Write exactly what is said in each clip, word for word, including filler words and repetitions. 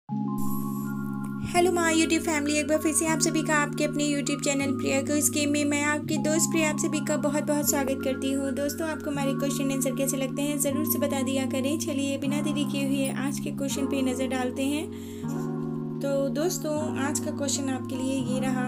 Hello my YouTube family, एक बार फिर से आप सभी का आपके अपने यूट्यूब चैनल प्रिया को इस गेम में मैं आपकी दोस्त प्रिया आप सभी का बहुत बहुत स्वागत करती हूँ। दोस्तों, आपको हमारे क्वेश्चन आंसर कैसे लगते हैं ज़रूर से बता दिया करें। चलिए बिना देरी किए हुए आज के क्वेश्चन पे नज़र डालते हैं। तो दोस्तों, आज का क्वेश्चन आपके लिए ये रहा।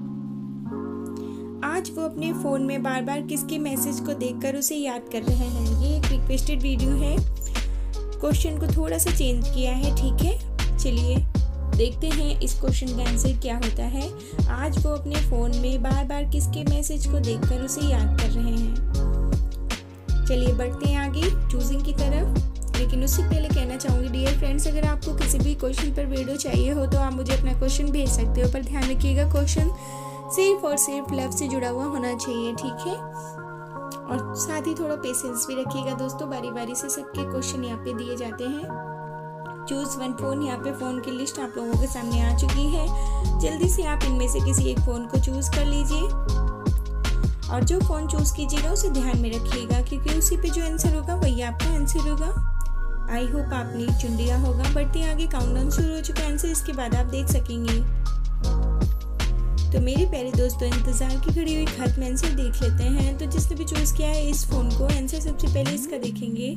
आज वो अपने फ़ोन में बार बार किसके मैसेज को देखकर उसे याद कर रहे हैं। ये एक रिक्वेस्टेड वीडियो है, क्वेश्चन को थोड़ा सा चेंज किया है, ठीक है। चलिए देखते हैं इस क्वेश्चन का आंसर क्या होता है। आज वो अपने फ़ोन में बार बार किसके मैसेज को देखकर उसे याद कर रहे हैं। चलिए बढ़ते हैं आगे चूजिंग की तरफ, लेकिन उससे पहले कहना चाहूँगी डियर फ्रेंड्स, अगर आपको किसी भी क्वेश्चन पर वीडियो चाहिए हो तो आप मुझे अपना क्वेश्चन भेज सकते हो, पर ध्यान रखिएगा क्वेश्चन सिर्फ और सिर्फ लव से जुड़ा हुआ होना चाहिए, ठीक है। और साथ ही थोड़ा पेशेंस भी रखिएगा दोस्तों, बारी बारी से सबके क्वेश्चन यहाँ पे दिए जाते हैं। चूज वन फोन, यहाँ पे फ़ोन की लिस्ट आप लोगों के सामने आ चुकी है। जल्दी से आप इनमें से किसी एक फ़ोन को चूज़ कर लीजिए और जो फ़ोन चूज़ कीजिएगा उसे ध्यान में रखिएगा, क्योंकि उसी पे जो आंसर होगा वही आपका आंसर होगा। आई होप आपने चुन लिया होगा। बढ़ते आगे, काउंटडाउन शुरू हो चुका है आंसर, इसके बाद आप देख सकेंगे। तो मेरे प्यारे दोस्तों, इंतज़ार की घड़ी हुई खत्म, आंसर देख लेते हैं। तो जिसने भी चूज़ किया है इस फ़ोन को, आंसर सबसे पहले इसका देखेंगे।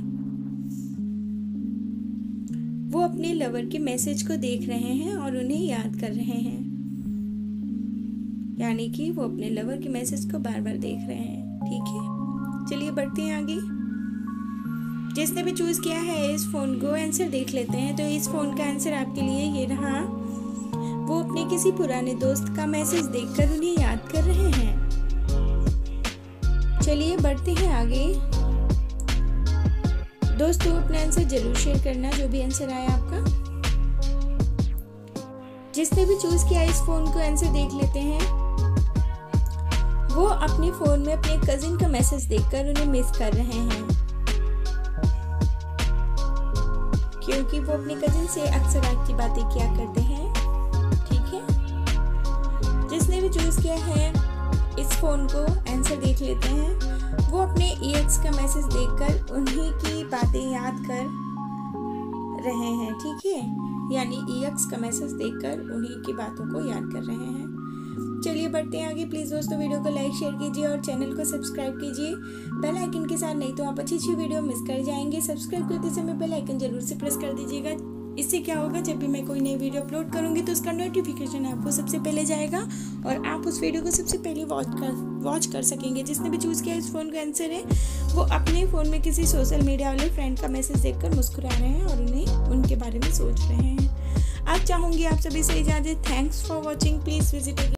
वो अपने लवर के मैसेज को देख रहे हैं और उन्हें याद कर रहे हैं, यानी कि वो अपने लवर के मैसेज को बार बार देख रहे हैं, ठीक है। चलिए बढ़ते हैं आगे। जिसने भी चूज किया है इस फोन को, आंसर देख लेते हैं। तो इस फोन का आंसर आपके लिए ये रहा। वो अपने किसी पुराने दोस्त का मैसेज देखकर उन्हें याद कर रहे हैं। चलिए बढ़ते हैं आगे। दोस्तों, अपना आंसर जरूर शेयर करना जो भी आंसर आया आपका। जिसने भी चूज किया इस फोन को, आंसर देख लेते हैं। वो अपने फोन में अपने कजिन का मैसेज देखकर उन्हें मिस कर रहे हैं, क्योंकि वो अपने कजिन से अक्सर आज की बातें किया करते हैं, ठीक है। जिसने भी चूज किया है इस फोन को, आंसर देख लेते हैं। वो अपने ईएक्स का मैसेज देखकर उन्हीं की बातें याद कर रहे हैं, ठीक है। यानी ईएक्स का मैसेज देखकर उन्हीं की बातों को याद कर रहे हैं। चलिए बढ़ते हैं आगे। प्लीज़ दोस्तों, वीडियो को लाइक शेयर कीजिए और चैनल को सब्सक्राइब कीजिए बेल आइकन के साथ, नहीं तो आप अच्छी अच्छी वीडियो मिस कर जाएंगे। सब्सक्राइब करते समय बेल आइकन जरूर से प्रेस कर दीजिएगा। इससे क्या होगा, जब भी मैं कोई नई वीडियो अपलोड करूंगी तो उसका नोटिफिकेशन आपको सबसे पहले जाएगा और आप उस वीडियो को सबसे पहले वॉच कर वॉच कर सकेंगे। जिसने भी चूज़ किया इस फ़ोन का आंसर है, वो अपने फ़ोन में किसी सोशल मीडिया वाले फ्रेंड का मैसेज देखकर मुस्कुरा रहे हैं और उन्हें उनके बारे में सोच रहे हैं। आज चाहूँगी आप सभी से इजाज़त। Thanks for watching. Please visit